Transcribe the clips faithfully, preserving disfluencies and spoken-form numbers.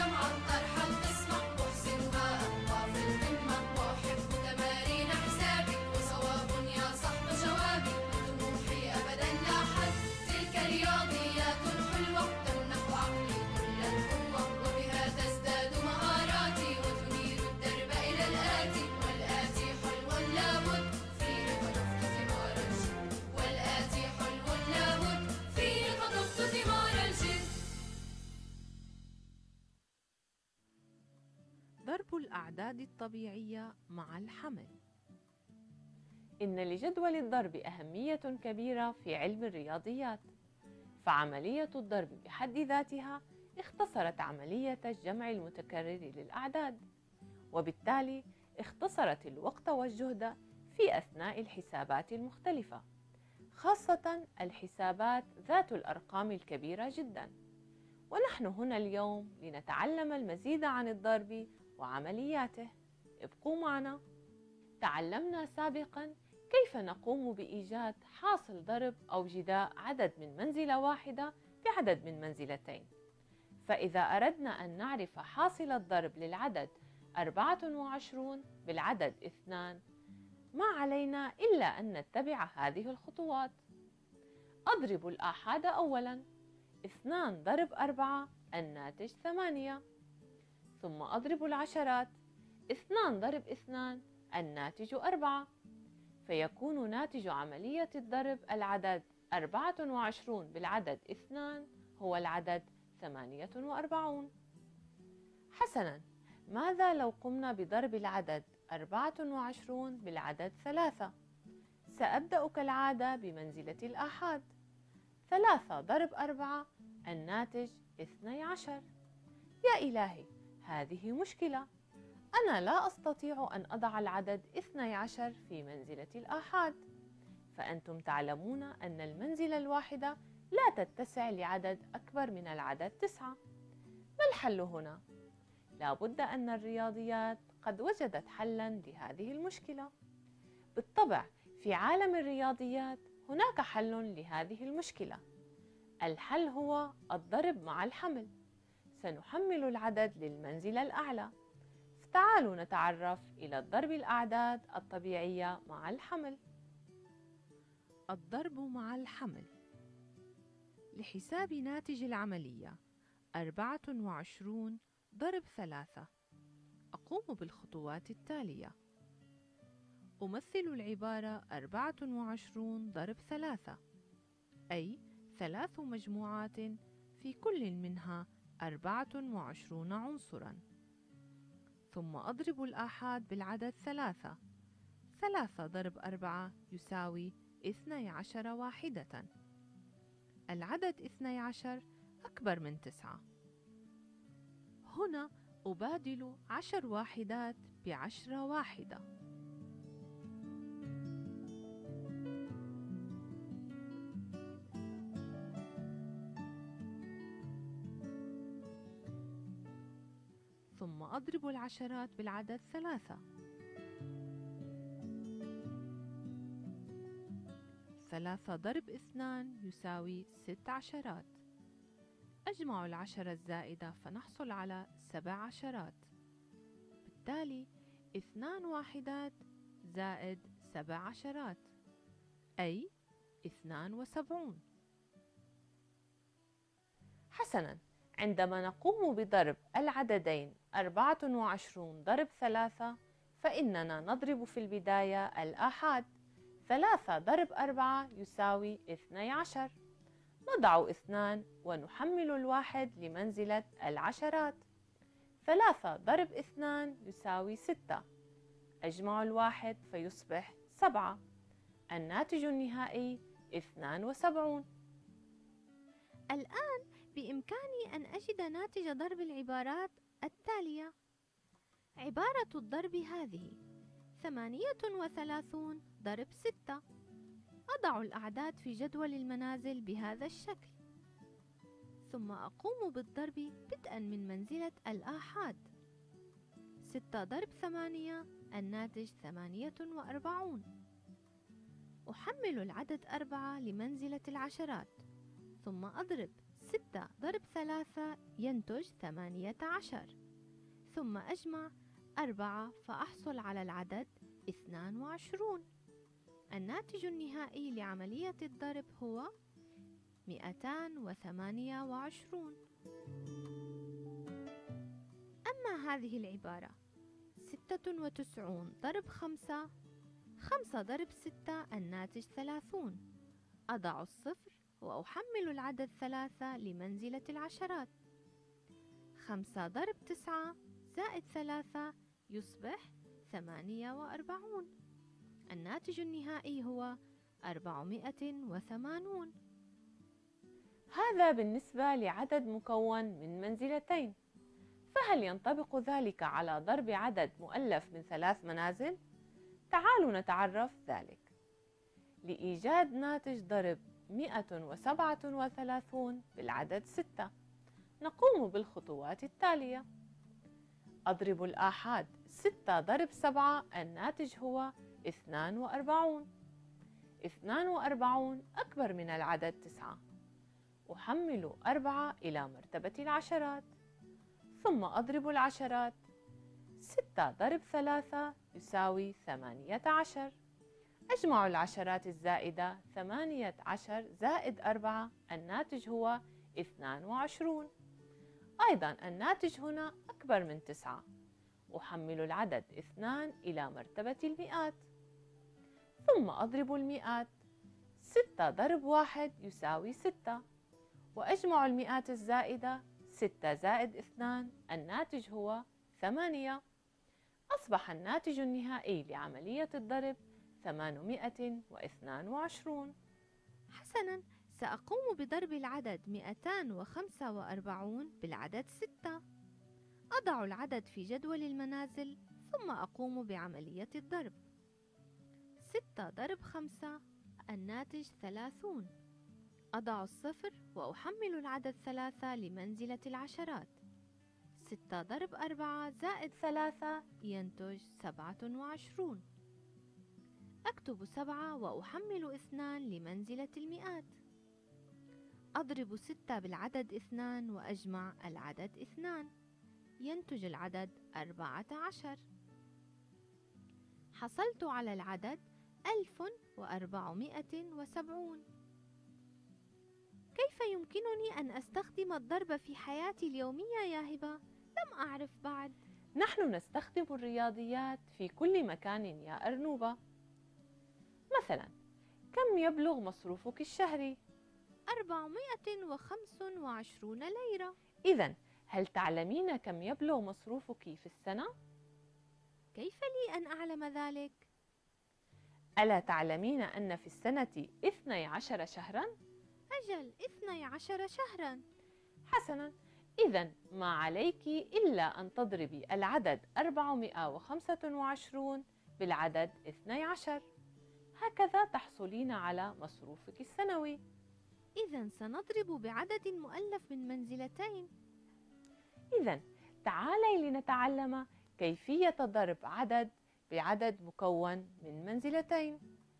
ضرب الأعداد الطبيعية مع الحمل. إن لجدول الضرب أهمية كبيرة في علم الرياضيات، فعملية الضرب بحد ذاتها اختصرت عملية الجمع المتكرر للأعداد، وبالتالي اختصرت الوقت والجهد في أثناء الحسابات المختلفة، خاصة الحسابات ذات الأرقام الكبيرة جدا. ونحن هنا اليوم لنتعلم المزيد عن الضرب وعملياته. ابقوا معنا. تعلمنا سابقا كيف نقوم بإيجاد حاصل ضرب أو جداء عدد من منزلة واحدة بعدد من منزلتين. فإذا أردنا أن نعرف حاصل الضرب للعدد أربعة وعشرين بالعدد اثنان، ما علينا إلا أن نتبع هذه الخطوات. أضرب الآحاد أولا. اثنان ضرب أربعة الناتج ثمانية. ثم أضرب العشرات. اثنان ضرب اثنان الناتج أربعة. فيكون ناتج عملية الضرب العدد أربعة وعشرين بالعدد اثنان هو العدد ثمانية وأربعون. حسنا، ماذا لو قمنا بضرب العدد أربعة وعشرين بالعدد ثلاثة؟ سأبدأ كالعادة بمنزلة الآحاد. ثلاثة ضرب أربعة الناتج اثني عشر. يا إلهي، هذه مشكلة. أنا لا أستطيع أن أضع العدد اثني عشر في منزلة الآحاد، فأنتم تعلمون أن المنزلة الواحدة لا تتسع لعدد أكبر من العدد تسعة. ما الحل هنا؟ لا بد أن الرياضيات قد وجدت حلا لهذه المشكلة. بالطبع في عالم الرياضيات هناك حل لهذه المشكلة. الحل هو الضرب مع الحمل. سنحمل العدد للمنزلة الأعلى. تعالوا نتعرف إلى الضرب الأعداد الطبيعية مع الحمل. الضرب مع الحمل. لحساب ناتج العملية أربعة وعشرين ضرب ثلاثة، أقوم بالخطوات التالية. أمثل العبارة أربعة وعشرين ضرب ثلاثة، أي ثلاث مجموعات في كل منها أربعة وعشرون عنصراً. ثم أضرب الآحاد بالعدد ثلاثة. ثلاثة ضرب أربعة يساوي اثني عشر واحدة. العدد اثني عشر أكبر من تسعة. هنا أبادل عشر واحدات بعشرة واحدة. ثم أضرب العشرات بالعدد ثلاثة. ثلاثة ضرب اثنان يساوي ست عشرات. أجمع العشرة الزائدة فنحصل على سبع عشرات. بالتالي اثنان واحدات زائد سبع عشرات، أي اثنان وسبعون. حسنا، عندما نقوم بضرب العددين أربعة وعشرين ضرب ثلاثة فإننا نضرب في البداية الآحاد. ثلاثة ضرب أربعة يساوي اثني عشر. نضع اثنان ونحمل الواحد لمنزلة العشرات. ثلاثة ضرب اثنان يساوي ستة. أجمع الواحد فيصبح سبعة. الناتج النهائي اثنان وسبعون. الآن بإمكاني أن أجد ناتج ضرب العبارات التالية. عبارة الضرب هذه: ثمانية وثلاثون ضرب ستة. أضع الأعداد في جدول المنازل بهذا الشكل، ثم أقوم بالضرب بدءا من منزلة الآحاد. ستة ضرب ثمانية الناتج ثمانية وأربعون. أحمل العدد أربعة لمنزلة العشرات، ثم أضرب ستة ضرب ثلاثة ينتج ثمانية عشر، ثم أجمع أربعة فأحصل على العدد اثنان وعشرون. الناتج النهائي لعملية الضرب هو مئتان وثمانية وعشرون. أما هذه العبارة ستة وتسعون ضرب خمسة، خمسة ضرب ستة الناتج ثلاثون. أضع الصفر وأحمل العدد ثلاثة لمنزلة العشرات. خمسة ضرب تسعة زائد ثلاثة يصبح ثمانية وأربعون. الناتج النهائي هو أربعمائة وثمانون. هذا بالنسبة لعدد مكون من منزلتين، فهل ينطبق ذلك على ضرب عدد مؤلف من ثلاث منازل؟ تعالوا نتعرف ذلك. لإيجاد ناتج ضرب مئة وسبعة وثلاثون بالعدد ستة نقوم بالخطوات التالية. أضرب الآحاد ستة ضرب سبعة الناتج هو اثنان وأربعون. اثنان وأربعون أكبر من العدد تسعة. أحمل أربعة إلى مرتبة العشرات، ثم أضرب العشرات. ستة ضرب ثلاثة يساوي ثمانية عشر. أجمع العشرات الزائدة ثمانية عشر زائد أربعة الناتج هو اثنان وعشرون. أيضا الناتج هنا أكبر من تسعة. أحمل العدد اثنان إلى مرتبة المئات، ثم أضرب المئات. ستة ضرب واحد يساوي ستة، وأجمع المئات الزائدة. ستة زائد اثنان الناتج هو ثمانية. أصبح الناتج النهائي لعملية الضرب ثمانمائة واثنان وعشرون. حسناً، سأقوم بضرب العدد مئتان وخمسة وأربعون بالعدد ستة. أضع العدد في جدول المنازل ثم أقوم بعملية الضرب. ستة ضرب خمسة الناتج ثلاثون. أضع الصفر وأحمل العدد ثلاثة لمنزلة العشرات. ستة ضرب أربعة زائد ثلاثة ينتج سبعة وعشرون. أكتب سبعة وأحمل اثنان لمنزلة المئات. أضرب ستة بالعدد اثنان وأجمع العدد اثنان، ينتج العدد أربعة عشر. حصلت على العدد ألف وأربعمائة وسبعون. كيف يمكنني أن أستخدم الضرب في حياتي اليومية يا هبة؟ لم أعرف بعد. نحن نستخدم الرياضيات في كل مكان يا أرنوبة. مثلا، كم يبلغ مصروفك الشهري؟ أربعمائة وخمس وعشرون ليرة. إذن، هل تعلمين كم يبلغ مصروفك في السنة؟ كيف لي أن أعلم ذلك؟ ألا تعلمين أن في السنة اثني عشر شهرا؟ أجل، اثني عشر شهرا. حسنا، إذن ما عليك إلا أن تضربي العدد أربعمائة وخمسة وعشرون بالعدد اثني عشر، هكذا تحصلين على مصروفك السنوي. إذن سنضرب بعدد مؤلف من منزلتين. إذن تعالي لنتعلم كيفية ضرب عدد بعدد مكون من منزلتين.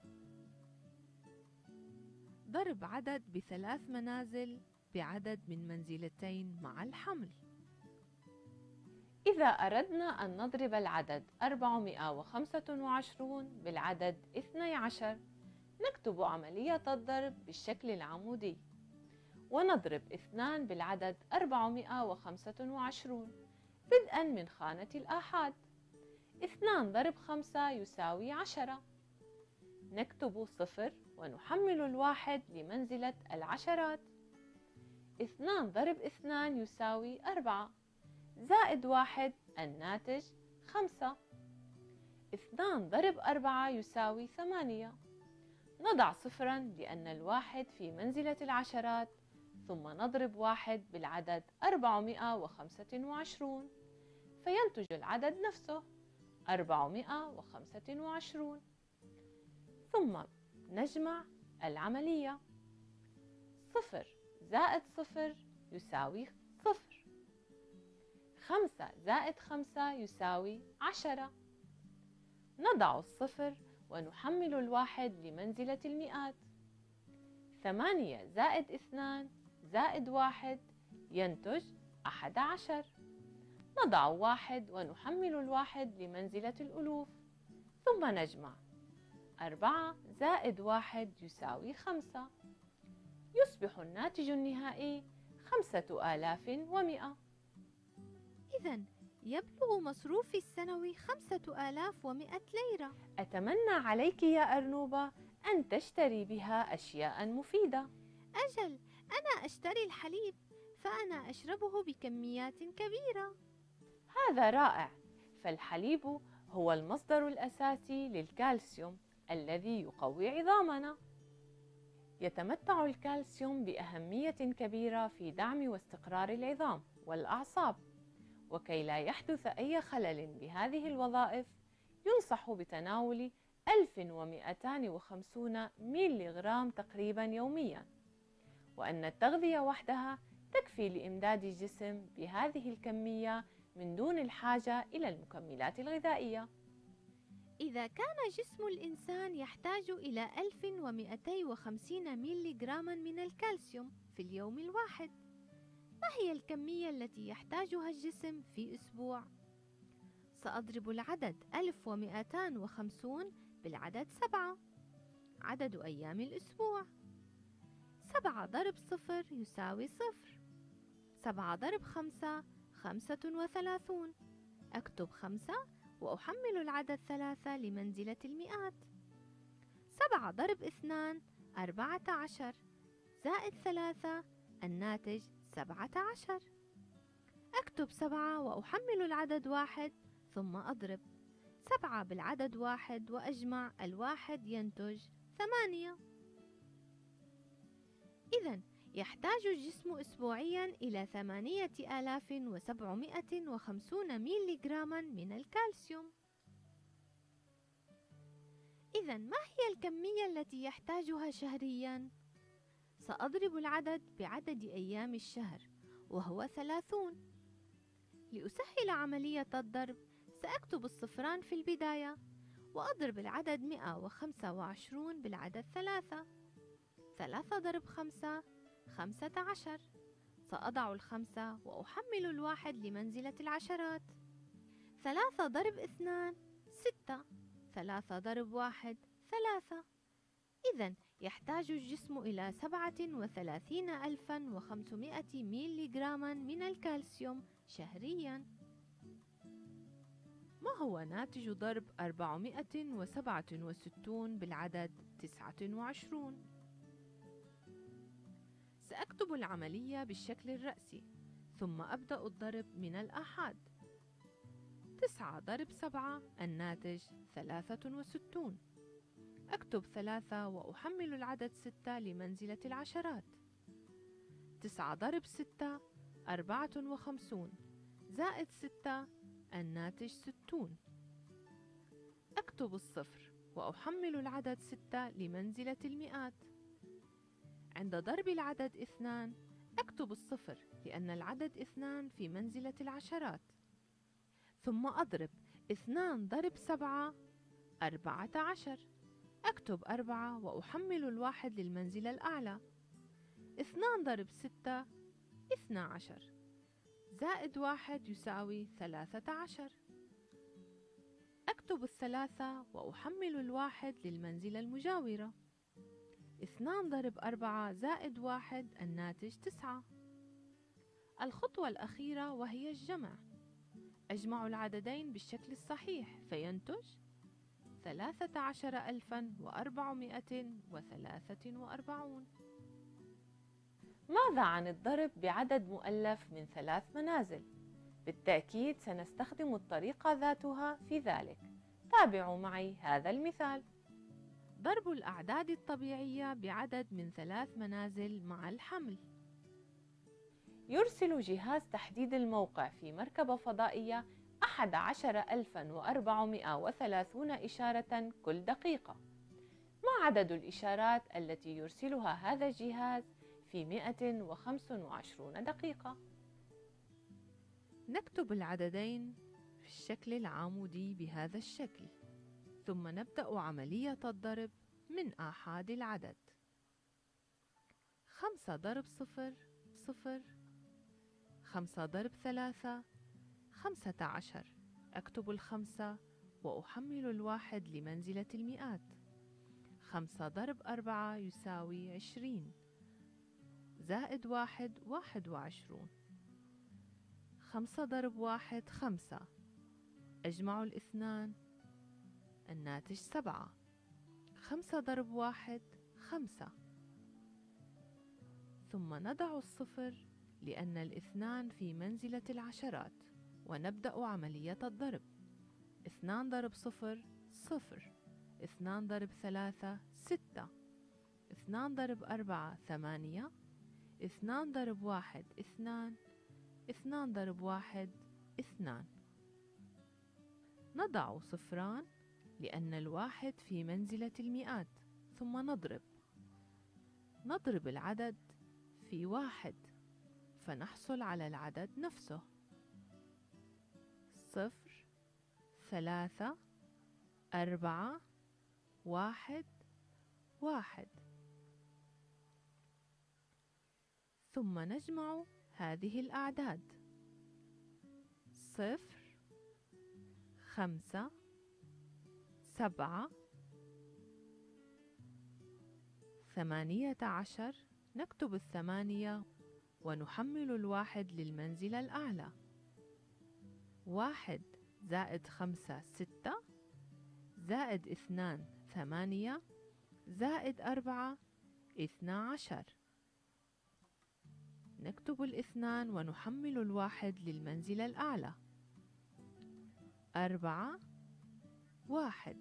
ضرب عدد بثلاث منازل بعدد من منزلتين مع الحمل. إذا أردنا أن نضرب العدد أربعمائة وخمسة وعشرون بالعدد اثني عشر، نكتب عملية الضرب بالشكل العمودي، ونضرب اثنان بالعدد أربعمائة وخمسة وعشرون بدءا من خانة الآحاد. اثنان ضرب خمسة يساوي عشرة. نكتب صفر ونحمل الواحد لمنزلة العشرات. اثنان ضرب اثنان يساوي أربعة، زائد واحد الناتج خمسة. اثنان ضرب أربعة يساوي ثمانية. نضع صفرا لأن الواحد في منزلة العشرات، ثم نضرب واحد بالعدد أربعمائة وخمسة وعشرون، فينتج العدد نفسه أربعمائة وخمسة وعشرون. ثم نجمع العملية. صفر زائد صفر يساوي صفر. خمسة زائد خمسة يساوي عشرة. نضع الصفر ونحمل الواحد لمنزلة المئات. ثمانية زائد اثنان زائد واحد ينتج أحد عشر. نضع واحد ونحمل الواحد لمنزلة الألوف، ثم نجمع. أربعة زائد واحد يساوي خمسة. يصبح الناتج النهائي خمسة آلاف ومئة. إذن يبلغ مصروفي السنوي خمسة آلاف ومئة ليرة. أتمنى عليك يا أرنوبة أن تشتري بها أشياء مفيدة. أجل، أنا أشتري الحليب، فأنا أشربه بكميات كبيرة. هذا رائع، فالحليب هو المصدر الأساسي للكالسيوم الذي يقوي عظامنا. يتمتع الكالسيوم بأهمية كبيرة في دعم واستقرار العظام والأعصاب، وكي لا يحدث أي خلل بهذه الوظائف ينصح بتناول ألف ومئتين وخمسين ميليغرام تقريبا يوميا، وأن التغذية وحدها تكفي لإمداد الجسم بهذه الكمية من دون الحاجة إلى المكملات الغذائية. إذا كان جسم الإنسان يحتاج إلى ألف ومئتين وخمسين ميليغراما من الكالسيوم في اليوم الواحد، ما هي الكمية التي يحتاجها الجسم في أسبوع؟ سأضرب العدد ألف ومئتين وخمسين بالعدد سبعة، عدد أيام الأسبوع. سبعة ضرب صفر يساوي صفر. سبعة ضرب خمسة خمسة وثلاثون. أكتب خمسة وأحمل العدد ثلاثة لمنزلة المئات. سبعة ضرب اثنان أربعة عشر، زائد ثلاثة الناتج سبعة عشر. أكتب سبعة وأحمل العدد واحد، ثم أضرب سبعة بالعدد واحد وأجمع، الواحد ينتج ثمانية. إذن يحتاج الجسم أسبوعيا إلى ثمانية آلاف وسبعمئة وخمسين ميليغراما من الكالسيوم. إذن ما هي الكمية التي يحتاجها شهريا؟ سأضرب العدد بعدد أيام الشهر وهو ثلاثون. لأسهل عملية الضرب سأكتب الصفران في البداية وأضرب العدد مئة وخمسة وعشرين بالعدد ثلاثة. ثلاثة ضرب خمسة خمسة عشر. سأضع الخمسة وأحمل الواحد لمنزلة العشرات. ثلاثة ضرب اثنان ستة. ثلاثة ضرب واحد ثلاثة. إذن يحتاج الجسم إلى سبعة وثلاثين ألفا وخمسمئة ميليغراما من الكالسيوم شهريا. ما هو ناتج ضرب أربعمئة وسبعة وستين بالعدد تسعة وعشرين؟ سأكتب العملية بالشكل الرأسي، ثم أبدأ الضرب من الآحاد. تسعة ضرب سبعة الناتج ثلاثة وستون. أكتب ثلاثة وأحمل العدد ستة لمنزلة العشرات. تسعة ضرب ستة أربعة وخمسون، زائد ستة الناتج ستون. أكتب الصفر وأحمل العدد ستة لمنزلة المئات. عند ضرب العدد اثنان أكتب الصفر لأن العدد اثنان في منزلة العشرات، ثم أضرب اثنان ضرب سبعة أربعة عشر. أكتب أربعة وأحمل الواحد للمنزلة الأعلى. اثنان ضرب ستة اثنى عشر، زائد واحد يساوي ثلاثة عشر. أكتب الثلاثة وأحمل الواحد للمنزلة المجاورة. اثنان ضرب أربعة زائد واحد الناتج تسعة. الخطوة الأخيرة وهي الجمع. أجمع العددين بالشكل الصحيح فينتج ثلاثة عشر ألفا وأربعمئة وثلاثة وأربعون. ماذا عن الضرب بعدد مؤلف من ثلاث منازل؟ بالتأكيد سنستخدم الطريقة ذاتها في ذلك. تابعوا معي هذا المثال. ضرب الأعداد الطبيعية بعدد من ثلاث منازل مع الحمل. يرسل جهاز تحديد الموقع في مركبة فضائية أحد عشر ألفا وأربعمئة وثلاثين إشارة كل دقيقة. ما عدد الإشارات التي يرسلها هذا الجهاز في مئة وخمسة وعشرين دقيقة؟ نكتب العددين في الشكل العمودي بهذا الشكل، ثم نبدأ عملية الضرب من آحاد العدد. خمسة ضرب صفر صفر. خمسة ضرب ثلاثة خمسة عشر. أكتب الخمسة وأحمل الواحد لمنزلة المئات. خمسة ضرب أربعة يساوي عشرين، زائد واحد واحد وعشرون. خمسة ضرب واحد خمسة. أجمع الاثنان، الناتج سبعة. خمسة ضرب واحد خمسة. ثم نضع الصفر لأن الاثنان في منزلة العشرات، ونبدأ عملية الضرب. اثنان ضرب صفر صفر. اثنان ضرب ثلاثة ستة. اثنان ضرب أربعة ثمانية. اثنان ضرب واحد اثنان. اثنان ضرب واحد اثنان. نضع صفران لأن الواحد في منزلة المئات، ثم نضرب. نضرب العدد في واحد فنحصل على العدد نفسه. صفر ثلاثة أربعة واحد واحد. ثم نجمع هذه الأعداد: صفر خمسة سبعة ثمانية عشر. نكتب الثمانية ونحمل الواحد للمنزلة الأعلى. واحد زائد خمسة ستة، زائد اثنان ثمانية، زائد أربعة اثنا عشر. نكتب الاثنان ونحمل الواحد للمنزلة الأعلى. أربعة واحد.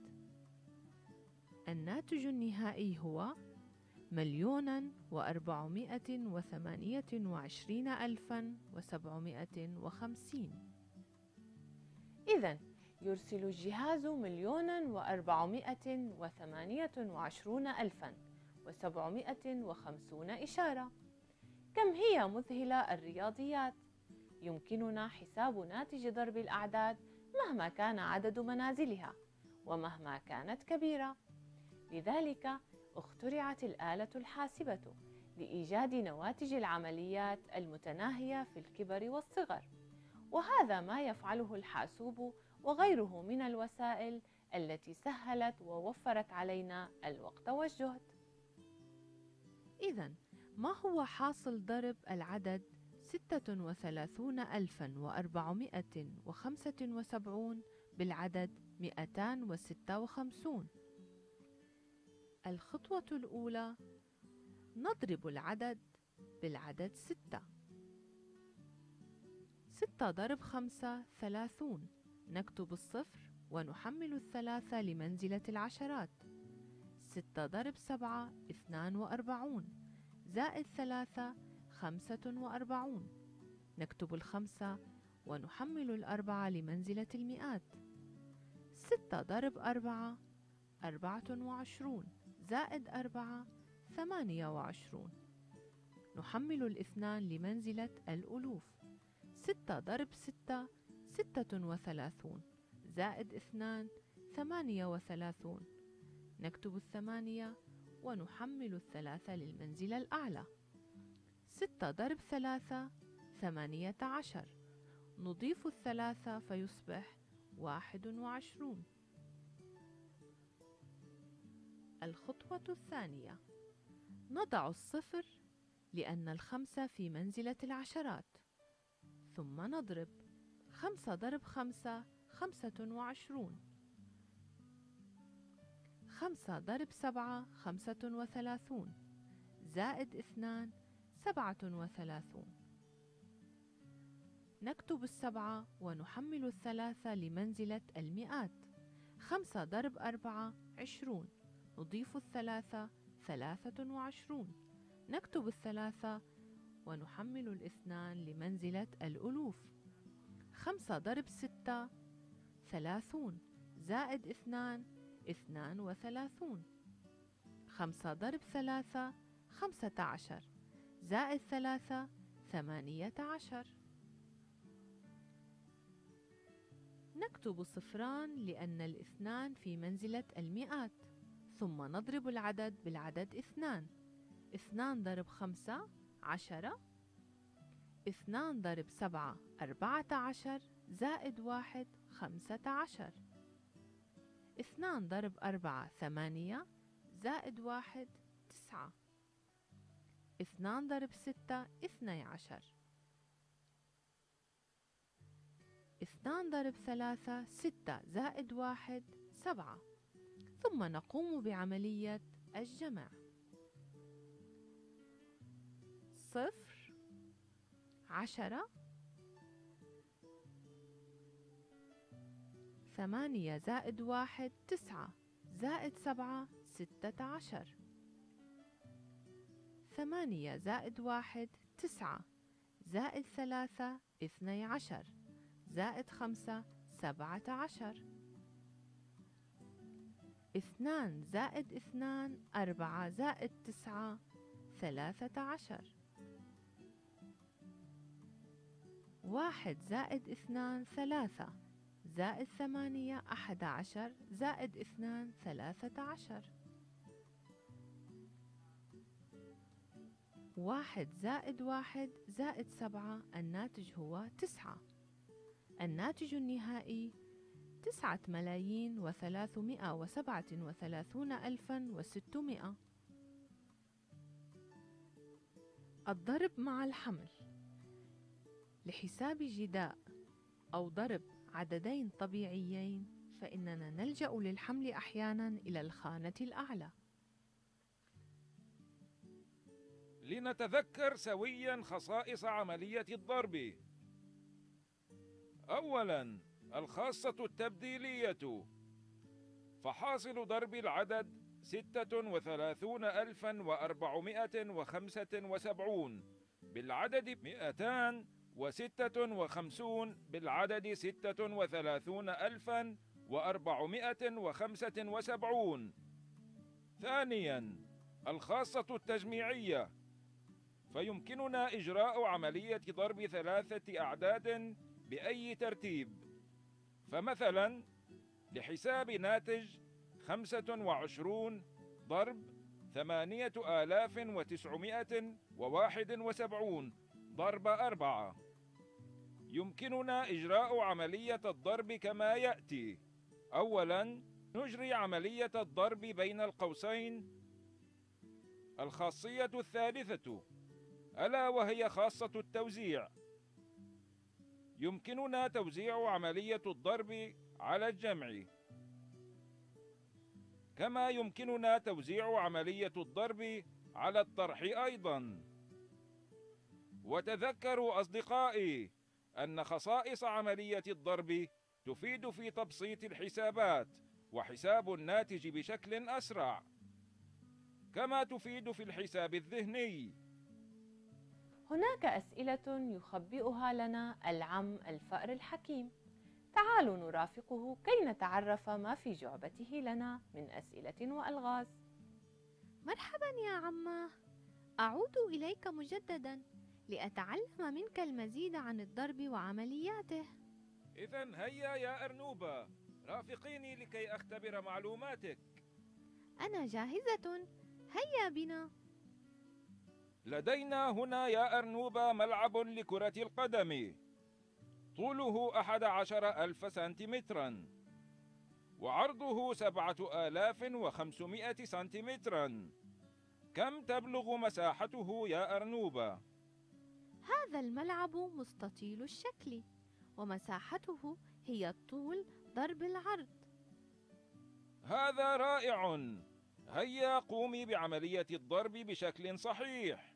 الناتج النهائي هو مليونا وأربعمائة وثمانية وعشرين ألفا وسبعمائة وخمسين. إذن يرسل الجهاز مليونا وأربعمائة وثمانية وعشرون ألفا وسبعمائة وخمسون إشارة. كم هي مذهلة الرياضيات! يمكننا حساب ناتج ضرب الأعداد مهما كان عدد منازلها ومهما كانت كبيرة. لذلك اخترعت الآلة الحاسبة لإيجاد نواتج العمليات المتناهية في الكبر والصغر، وهذا ما يفعله الحاسوب وغيره من الوسائل التي سهلت ووفرت علينا الوقت والجهد. إذن ما هو حاصل ضرب العدد ستة وثلاثون ألفا وأربعمائة وخمسة وسبعون بالعدد مئتان وستة وخمسون؟ الخطوة الأولى: نضرب العدد بالعدد ستة. ستة ضرب خمسة ثلاثون. نكتب الصفر ونحمل الثلاثة لمنزلة العشرات. ستة ضرب سبعة اثنان وأربعون، زائد ثلاثة خمسة وأربعون. نكتب الخمسة ونحمل الأربعة لمنزلة المئات. ستة ضرب أربعة أربعة وعشرون، زائد أربعة ثمانية وعشرون. نحمل الاثنان لمنزلة الألوف. ستة ضرب ستة ستة وثلاثون، زائد اثنان ثمانية وثلاثون. نكتب الثمانية ونحمل الثلاثة للمنزلة الأعلى. ستة ضرب ثلاثة ثمانية عشر. نضيف الثلاثة فيصبح واحد وعشرون. الخطوة الثانية: نضع الصفر لأن الخمسة في منزلة العشرات، ثم نضرب. خمسة ضرب خمسة خمسة وعشرون. خمسة ضرب سبعة خمسة وثلاثون، زائد اثنان سبعة وثلاثون. نكتب السبعة ونحمل الثلاثة لمنزلة المئات. خمسة ضرب أربعة عشرون. نضيف الثلاثة ثلاثة وعشرون. نكتب الثلاثة ونحمل الاثنان لمنزلة الألوف. خمسة ضرب ستة ثلاثون، زائد اثنان اثنان وثلاثون. خمسة ضرب ثلاثة خمسة عشر، زائد ثلاثة ثمانية عشر. نكتب صفران لأن الاثنان في منزلة المئات، ثم نضرب العدد بالعدد اثنان. اثنان ضرب خمسة عشرة، اثنان ضرب سبعة أربعة عشر زائد واحد خمسة عشر. اثنان ضرب أربعة ثمانية زائد واحد تسعة. اثنان ضرب ستة اثني عشر. اثنان ضرب ثلاثة ستة زائد واحد سبعة. ثم نقوم بعملية الجمع. صفر عشرة ثمانية زائد واحد تسعة زائد سبعة ستة عشر. ثمانية زائد واحد تسعة زائد ثلاثة اثني عشر زائد خمسة سبعة عشر. اثنان زائد اثنان أربعة زائد تسعة ثلاثة عشر. واحد زائد اثنان ثلاثة زائد ثمانية أحد عشر زائد اثنان ثلاثة عشر. واحد زائد واحد زائد سبعة الناتج هو تسعة. الناتج النهائي تسعة ملايين وثلاثمائة وسبعة وثلاثون ألفا وستمائة. الضرب مع الحمل. لحساب جداء أو ضرب عددين طبيعيين فإننا نلجأ للحمل أحيانا إلى الخانة الأعلى. لنتذكر سويا خصائص عملية الضرب. أولا، الخاصة التبديلية، فحاصل ضرب العدد ستة وثلاثون ألفا وأربعمائة وخمسة وسبعون بالعدد مئتان وستة وخمسون بالعدد ستة وثلاثون ألفا وأربعمائة وخمسة وسبعون. ثانيا، الخاصة التجميعية، فيمكننا إجراء عملية ضرب ثلاثة أعداد بأي ترتيب، فمثلا لحساب ناتج خمسة وعشرون ضرب ثمانية آلاف وتسعمائة وواحد وسبعون ضرب أربعة، يمكننا إجراء عملية الضرب كما يأتي. أولا، نجري عملية الضرب بين القوسين. الخاصية الثالثة ألا وهي خاصة التوزيع، يمكننا توزيع عملية الضرب على الجمع، كما يمكننا توزيع عملية الضرب على الطرح أيضا. وتذكروا أصدقائي أن خصائص عملية الضرب تفيد في تبسيط الحسابات وحساب الناتج بشكل أسرع، كما تفيد في الحساب الذهني. هناك أسئلة يخبئها لنا العم الفأر الحكيم. تعالوا نرافقه كي نتعرف ما في جعبته لنا من أسئلة وألغاز. مرحبا يا عماه، أعود إليك مجددا لأتعلم منك المزيد عن الضرب وعملياته. إذن هيا يا أرنوبة، رافقيني لكي أختبر معلوماتك. أنا جاهزة، هيا بنا. لدينا هنا يا أرنوبة ملعب لكرة القدم، طوله أحد عشر ألف سنتيمترا وعرضه سبعة آلاف وخمسمائة سنتيمترا. كم تبلغ مساحته يا أرنوبة؟ هذا الملعب مستطيل الشكل ومساحته هي الطول ضرب العرض. هذا رائع، هيا قومي بعملية الضرب بشكل صحيح.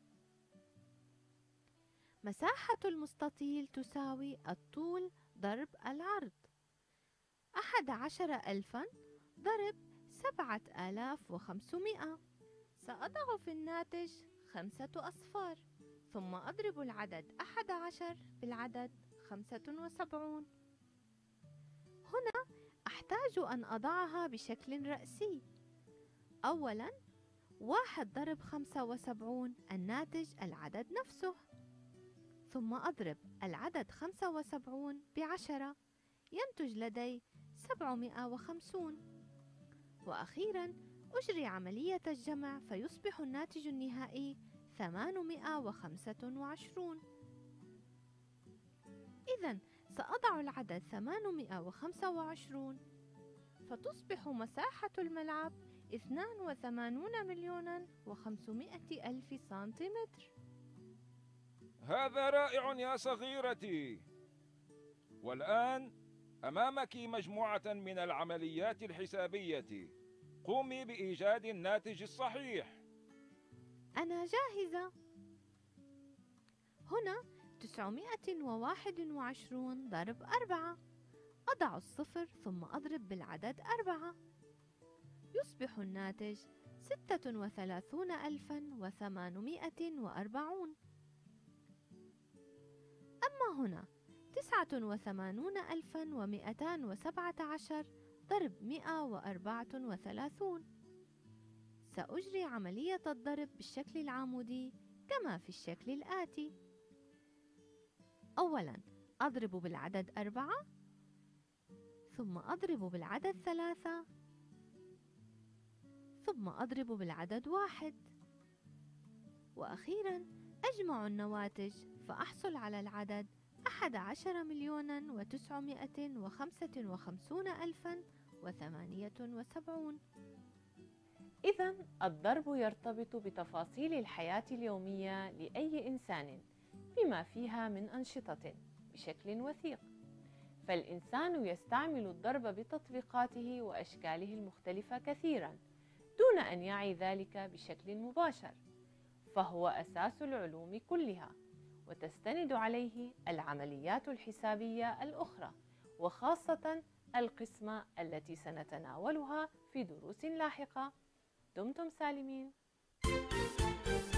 مساحة المستطيل تساوي الطول ضرب العرض. أحد عشر ألفا ضرب سبعة آلاف وخمسمائة. سأضع في الناتج خمسة أصفار، ثم أضرب العدد أحد عشر بالعدد خمسة وسبعون. هنا أحتاج أن أضعها بشكل رأسي. أولا، واحد ضرب خمسة وسبعون الناتج العدد نفسه، ثم أضرب العدد خمسة وسبعون بعشرة ينتج لدي سبعمائة وخمسون. وأخيرا أجري عملية الجمع فيصبح الناتج النهائي ثمانمائة وخمسة وعشرون. إذن سأضع العدد ثمانمائة وخمسة وعشرون، فتصبح مساحة الملعب اثنان وثمانون مليون وخمسمائة ألف سنتيمتر. هذا رائع يا صغيرتي. والآن أمامك مجموعة من العمليات الحسابية. قومي بإيجاد الناتج الصحيح. أنا جاهزة. هنا تسعمائة وواحد وعشرون ضرب أربعة. أضع الصفر ثم أضرب بالعدد أربعة، يصبح الناتج ستة وثلاثون ألفا وثمانمائة وأربعون. أما هنا تسعة وثمانون ألفا ومئتان وسبعة عشر ضرب مئة وأربعة وثلاثون. سأجري عملية الضرب بالشكل العمودي كما في الشكل الآتي. أولاً أضرب بالعدد أربعة، ثم أضرب بالعدد ثلاثة، ثم أضرب بالعدد واحد، وأخيراً أجمع النواتج فأحصل على العدد أحد عشر مليون وتسعمائة وخمسة وخمسون ألفا وثمانية وسبعون. إذن الضرب يرتبط بتفاصيل الحياة اليومية لأي إنسان بما فيها من أنشطة بشكل وثيق، فالإنسان يستعمل الضرب بتطبيقاته وأشكاله المختلفة كثيراً دون أن يعي ذلك بشكل مباشر، فهو أساس العلوم كلها، وتستند عليه العمليات الحسابية الأخرى، وخاصة القسمة التي سنتناولها في دروس لاحقة. دمتم سالمين.